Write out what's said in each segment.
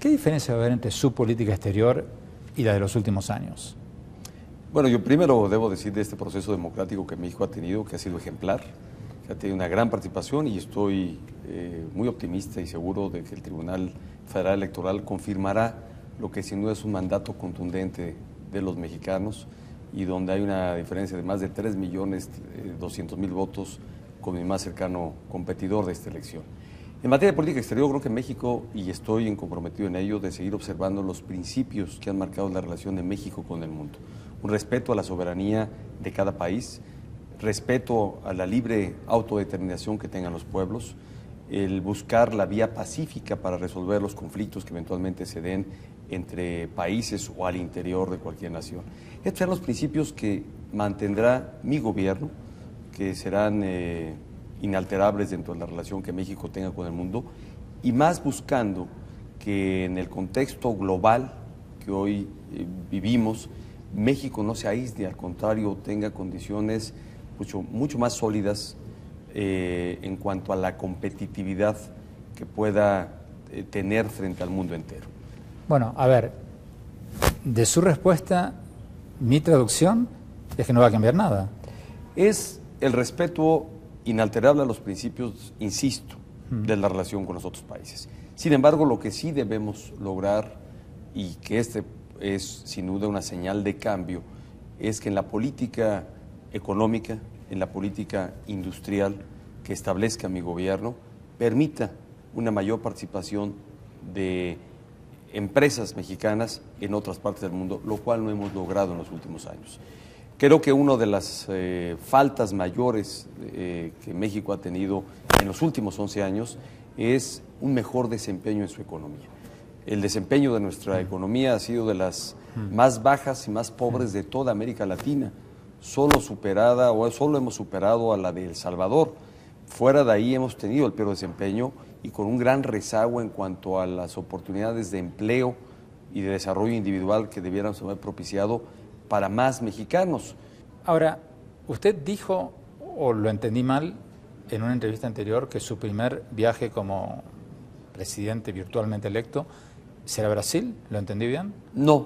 ¿Qué diferencia va a haber entre su política exterior y la de los últimos años? Bueno, yo primero debo decir de este proceso democrático que México ha tenido, que ha sido ejemplar, que ha tenido una gran participación y estoy muy optimista y seguro de que el Tribunal Federal Electoral confirmará lo que sin duda es un mandato contundente de los mexicanos y donde hay una diferencia de más de 3.200.000 votos con mi más cercano competidor de esta elección. En materia de política exterior, creo que México, y estoy comprometido en ello, de seguir observando los principios que han marcado la relación de México con el mundo. Un respeto a la soberanía de cada país, respeto a la libre autodeterminación que tengan los pueblos, el buscar la vía pacífica para resolver los conflictos que eventualmente se den entre países o al interior de cualquier nación. Estos serán los principios que mantendrá mi gobierno, que serán inalterables dentro de la relación que México tenga con el mundo, y más buscando que en el contexto global que hoy vivimos, México no se aísle, al contrario, tenga condiciones mucho más sólidas en cuanto a la competitividad que pueda tener frente al mundo entero. Bueno, a ver, de su respuesta, mi traducción es que no va a cambiar nada. Es el respeto inalterable a los principios, insisto, de la relación con los otros países. Sin embargo, lo que sí debemos lograr, y que este es sin duda una señal de cambio, es que en la política económica, en la política industrial que establezca mi gobierno, permita una mayor participación de empresas mexicanas en otras partes del mundo, lo cual no hemos logrado en los últimos años. Creo que una de las faltas mayores que México ha tenido en los últimos 11 años es un mejor desempeño en su economía. El desempeño de nuestra economía ha sido de las más bajas y más pobres de toda América Latina, solo hemos superado a la de El Salvador. Fuera de ahí hemos tenido el peor desempeño y con un gran rezago en cuanto a las oportunidades de empleo y de desarrollo individual que debiéramos haber propiciado para más mexicanos. Ahora, usted dijo, o lo entendí mal, en una entrevista anterior, que su primer viaje como presidente virtualmente electo será Brasil. ¿Lo entendí bien? No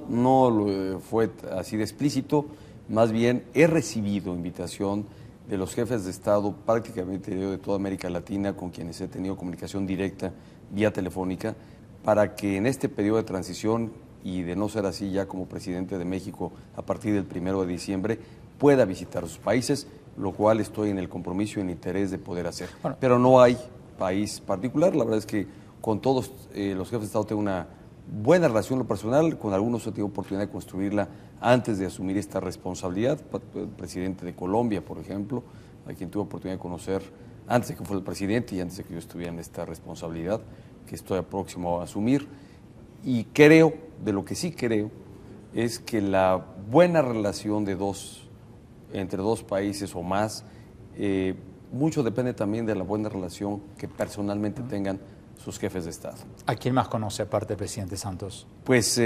fue así de explícito. Más bien he recibido invitación de los jefes de Estado prácticamente de toda América Latina, con quienes he tenido comunicación directa vía telefónica, para que en este periodo de transición, y de no ser así ya como presidente de México a partir del 1 de diciembre, pueda visitar sus países, lo cual estoy en el compromiso y en interés de poder hacer. Bueno, pero no hay país particular. La verdad es que con todos los jefes de Estado tengo una buena relación en lo personal, con algunos he tenido oportunidad de construirla antes de asumir esta responsabilidad. El presidente de Colombia, por ejemplo, a quien tuve oportunidad de conocer antes de que fuera el presidente y antes de que yo estuviera en esta responsabilidad que estoy próximo a asumir. Y creo, de lo que sí creo, es que la buena relación entre dos países o más, mucho depende también de la buena relación que personalmente tengan sus jefes de Estado. ¿A quién más conoce aparte del presidente Santos? Pues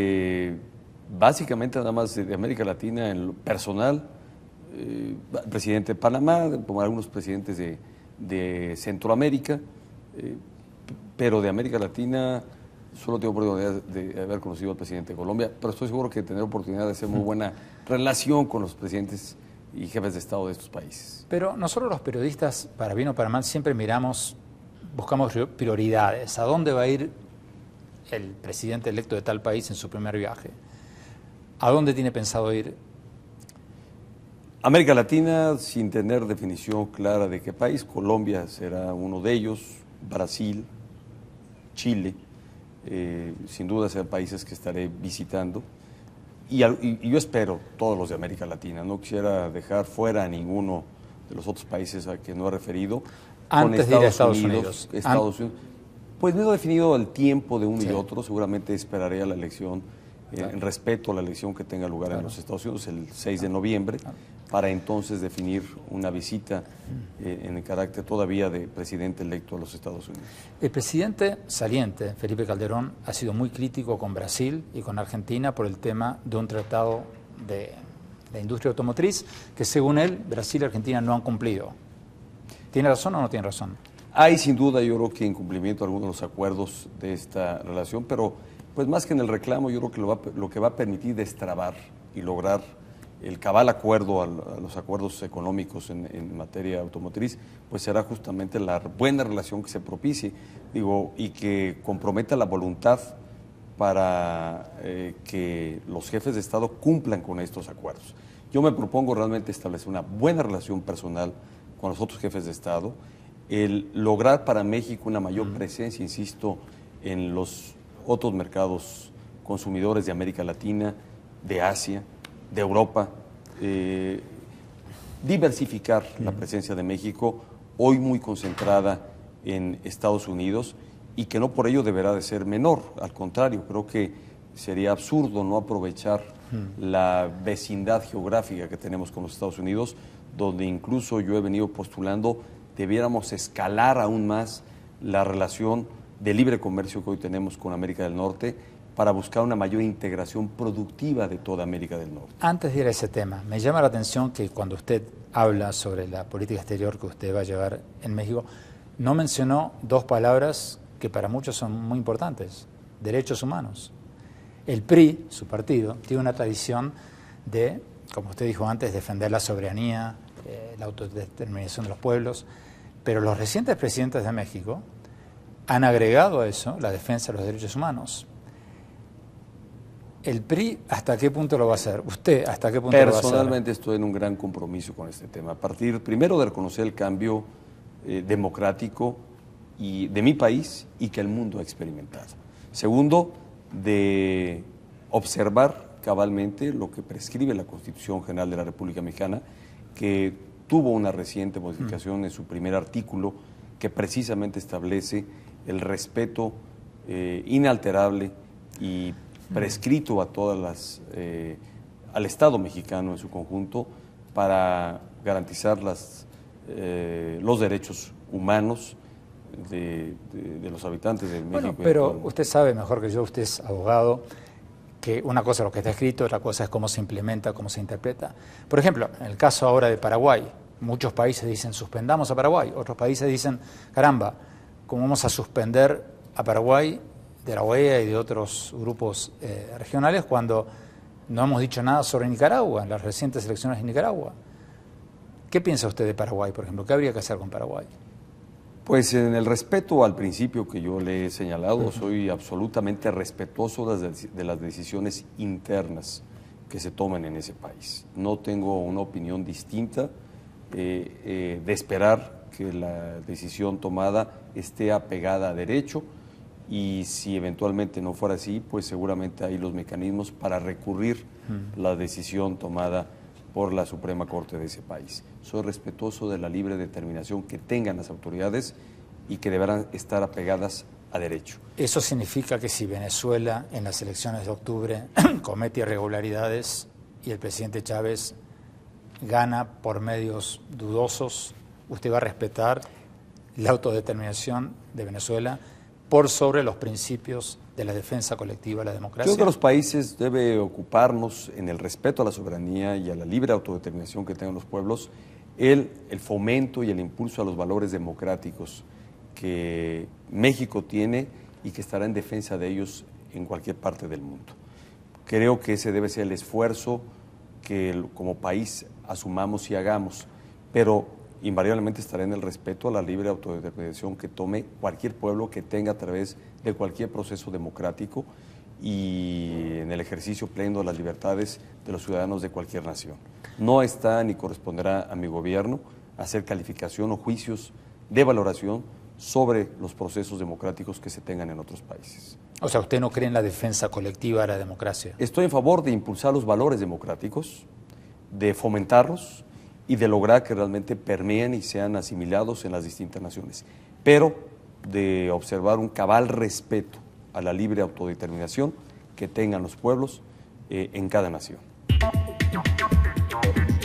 básicamente nada más de América Latina en lo personal, presidente de Panamá, como algunos presidentes de Centroamérica, pero de América Latina solo tengo oportunidad de haber conocido al presidente de Colombia, pero estoy seguro que tendré oportunidad de hacer muy buena relación con los presidentes y jefes de Estado de estos países. Pero nosotros los periodistas, para bien o para mal, siempre buscamos prioridades. ¿A dónde va a ir el presidente electo de tal país en su primer viaje? ¿A dónde tiene pensado ir? América Latina, sin tener definición clara de qué país. Colombia será uno de ellos, Brasil, Chile, sin duda serán países que estaré visitando. Y yo espero todos los de América Latina. No quisiera dejar fuera a ninguno de los otros países a que no he referido. Antes de ir a Estados Unidos. Pues no he definido el tiempo de uno y otro. Seguramente esperaré a la elección, en respeto a la elección que tenga lugar en los Estados Unidos el 6 de noviembre, para entonces definir una visita en el carácter todavía de presidente electo a los Estados Unidos. El presidente saliente, Felipe Calderón, ha sido muy crítico con Brasil y con Argentina por el tema de un tratado de la industria automotriz que, según él, Brasil y Argentina no han cumplido. ¿Tiene razón o no tiene razón? Hay sin duda, yo creo que incumplimiento de algunos de los acuerdos de esta relación, pero pues más que en el reclamo, yo creo que lo que va a permitir destrabar y lograr el cabal acuerdo a los acuerdos económicos en materia automotriz, pues será justamente la buena relación que se propicie, y que comprometa la voluntad para que los jefes de Estado cumplan con estos acuerdos. Yo me propongo realmente establecer una buena relación personal con los otros jefes de Estado, el lograr para México una mayor presencia, insisto, en los otros mercados consumidores de América Latina, de Asia, de Europa, diversificar la presencia de México, hoy muy concentrada en Estados Unidos, y que no por ello deberá de ser menor, al contrario, creo que sería absurdo no aprovechar la vecindad geográfica que tenemos con los Estados Unidos, donde incluso yo he venido postulando debiéramos escalar aún más la relación de libre comercio que hoy tenemos con América del Norte para buscar una mayor integración productiva de toda América del Norte. Antes de ir a ese tema, me llama la atención que cuando usted habla sobre la política exterior que usted va a llevar en México, no mencionó dos palabras que para muchos son muy importantes: derechos humanos. El PRI, su partido, tiene una tradición de, como usted dijo antes, defender la soberanía, la autodeterminación de los pueblos, pero los recientes presidentes de México han agregado a eso la defensa de los derechos humanos. ¿El PRI hasta qué punto lo va a hacer? ¿Usted hasta qué punto lo va a hacer? Personalmente estoy en un gran compromiso con este tema. A partir, primero, de reconocer el cambio democrático y de mi país y que el mundo ha experimentado. Segundo, de observar cabalmente lo que prescribe la Constitución General de la República Mexicana, que tuvo una reciente modificación en su primer artículo, que precisamente establece el respeto inalterable y prescrito a todas las, al Estado mexicano en su conjunto para garantizar los derechos humanos de los habitantes de México. Bueno, pero usted sabe mejor que yo, usted es abogado, que una cosa es lo que está escrito, otra cosa es cómo se implementa, cómo se interpreta. Por ejemplo, en el caso ahora de Paraguay, muchos países dicen suspendamos a Paraguay, otros países dicen caramba, ¿cómo vamos a suspender a Paraguay de la OEA y de otros grupos regionales cuando no hemos dicho nada sobre Nicaragua, en las recientes elecciones en Nicaragua? ¿Qué piensa usted de Paraguay, por ejemplo? ¿Qué habría que hacer con Paraguay? Pues en el respeto al principio que yo le he señalado, soy absolutamente respetuoso de las decisiones internas que se toman en ese país. No tengo una opinión distinta de esperar que la decisión tomada esté apegada a derecho, y si eventualmente no fuera así, pues seguramente hay los mecanismos para recurrir la decisión tomada por la Suprema Corte de ese país. Soy respetuoso de la libre determinación que tengan las autoridades y que deberán estar apegadas a derecho. ¿Eso significa que si Venezuela en las elecciones de octubre comete irregularidades y el presidente Chávez gana por medios dudosos, usted va a respetar la autodeterminación de Venezuela por sobre los principios de la defensa colectiva de la democracia? Yo creo que los países debe ocuparnos en el respeto a la soberanía y a la libre autodeterminación que tengan los pueblos, el fomento y el impulso a los valores democráticos que México tiene y que estará en defensa de ellos en cualquier parte del mundo. Creo que ese debe ser el esfuerzo que como país asumamos y hagamos, pero invariablemente estará en el respeto a la libre autodeterminación que tome cualquier pueblo que tenga a través de cualquier proceso democrático y en el ejercicio pleno de las libertades de los ciudadanos de cualquier nación. No está ni corresponderá a mi gobierno hacer calificación o juicios de valoración sobre los procesos democráticos que se tengan en otros países. O sea, ¿usted no cree en la defensa colectiva de la democracia? Estoy en favor de impulsar los valores democráticos, de fomentarlos y de lograr que realmente permeen y sean asimilados en las distintas naciones, pero de observar un cabal respeto a la libre autodeterminación que tengan los pueblos en cada nación.